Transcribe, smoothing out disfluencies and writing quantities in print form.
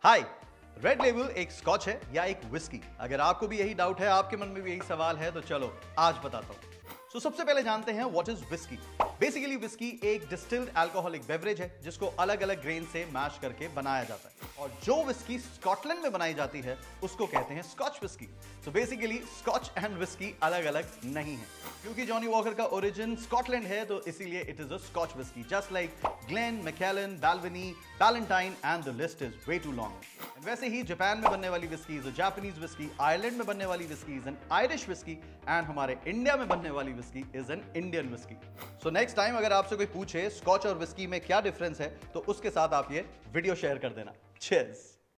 हाय। Red label एक scotch है या एक विस्की? अगर आपको भी यही डाउट है, आपके मन में भी यही सवाल है, तो चलो आज बताता हूं। सबसे पहले जानते हैं what is whisky. Basically whisky एक डिस्टिल्ड अल्कोहलिक बेवरेज है जिसको अलग अलग ग्रेन से मैश करके बनाया जाता है, और जो विस्की स्कॉटलैंड में बनाई जाती है उसको कहते हैं scotch whisky. So basically scotch and whisky अलग अलग नहीं है, क्योंकि जॉनी वॉकर का ओरिजिन स्कॉटलैंड है, तो इसीलिए it is a scotch whisky, just like Glen, Macallan, Balvenie, Ballantine and the list is way too long. वैसे ही जापान में बनने वाली whisky is a Japanese whisky, Ireland में बनने वाली whisky is an Irish whisky, and हमारे India में बनने वाली whisky is N Indian whisky. So next time अगर आपसे कोई पूछे स्कॉच और विस्की में क्या डिफरेंस है, तो उसके साथ आप ये वीडियो शेयर कर देना। चीयर्स।